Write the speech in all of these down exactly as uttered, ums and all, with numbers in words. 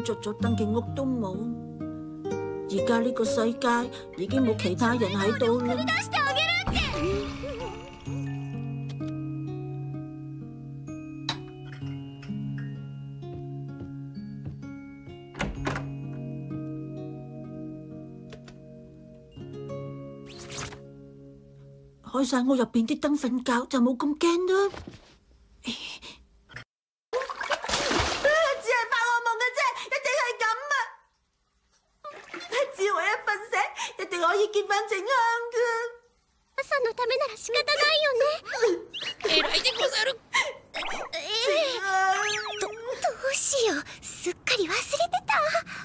間着咗燈嘅屋都冇。而家呢個世界已經冇其他人喺度啦。開晒屋入邊啲燈瞓覺就冇咁驚啦。只係發惡夢嘅啫，一定係咁啊！只要我一瞓醒，一定可以見翻靜香噶。 朝のためなら仕方ないよね。偉いでござる。えー、ど、どうしよう。すっかり忘れてた。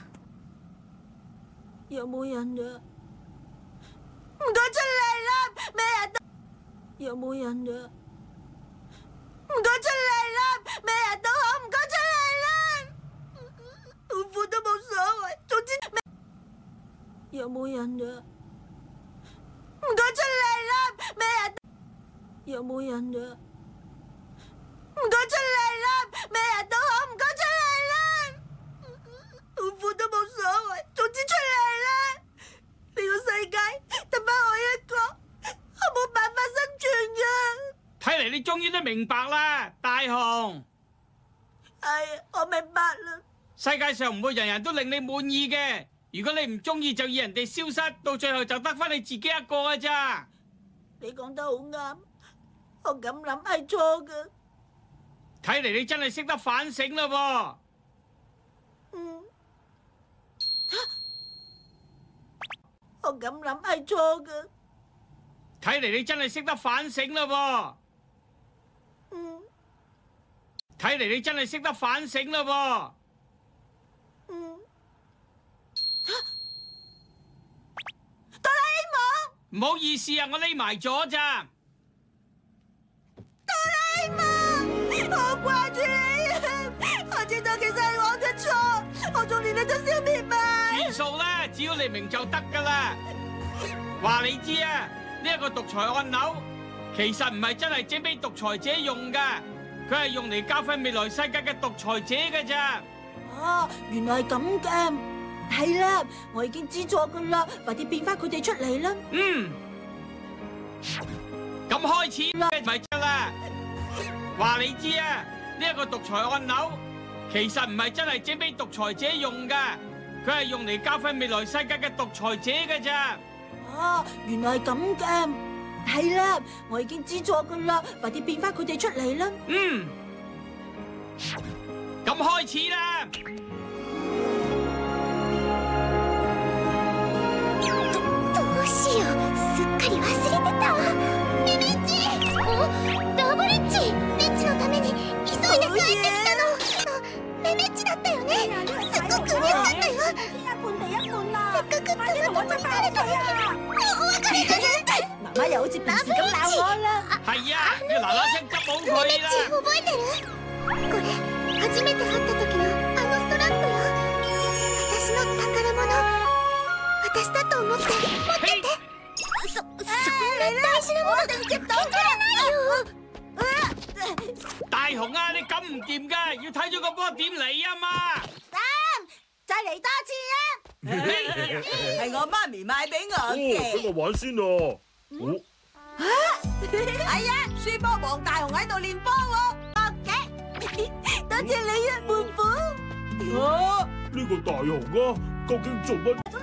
有冇人啊？唔該出嚟啦！咩人都有冇人啊？唔該出嚟啦！咩人都好，唔該出嚟啦！老虎都冇所謂，總之咩有冇人啊？唔該出嚟啦！咩人都有冇人啊？唔該出嚟啦！咩人都好，唔該出嚟啦！老虎都冇所謂，總之出嚟啦！呢個世界得返我一個，我冇辦法生存噶。 睇嚟你終於都明白啦，大雄。 係，我明白啦。 世界上唔會人人都令你滿意嘅，如果你唔中意，就要人哋消失，到最後就得返你自己一個噶咋。 你講得好啱，我咁諗係錯噶。 睇嚟你真係識得反省啦喎。 嗯。我咁諗係錯噶。 睇嚟你真係識得反省啦喎。 嗯。 睇嚟你真係識得反省啦喎。 嗯。哆啦 A 夢。 唔好意思啊，我匿埋咗咋。 哆啦 A 夢，我掛住你啊！我知道其實係我嘅錯，我仲連你都消滅埋。 算數啦，只要你明就得噶啦。話你知啊，呢一個獨裁按鈕其實唔係真係整俾獨裁者用噶，佢係用嚟教訓未來世界嘅獨裁者噶咋。 哦，原來係咁嘅。係啦，我已經知錯噶啦，快啲變翻佢哋出嚟啦。 嗯，咁開始啦，咪得啦。話你知啊，呢一個獨裁按鈕其實唔係真係整俾獨裁者用噶，佢係用嚟教訓未來世界嘅獨裁者噶咋。 哦，原來係咁嘅。係啦，我已經知錯噶啦，快啲變翻佢哋出嚟啦。 嗯，咁開始啦。 どうしよう、すっかり忘れてた。メメッチ、お、ラブリッチ、メッチのために急いで帰ってきたの。メメッチだったよね。すっごく嬉しかったよ。 一半地一半啦， せっかくたまたま慣れたのに。我別れた。 媽媽又好似平時咁鬧我啦。 係啊，要嗱嗱聲執好佢啦。 覚えてる？これ初めて会った時のあのストラップよ。私の宝物。私だと思って持ってて。そ、そんな大事なもの接到佢ないよ。 大雄啊，你咁唔掂噶，要睇咗個波點嚟啊嘛。 得，再嚟多次啊！ 係我媽咪買俾我哦， 嘅。 俾我玩先啊！哦， 係啊，輸波王大雄喺度練波喎。O K，多謝你啊，胖虎。 呢個大雄啊，究竟做乜？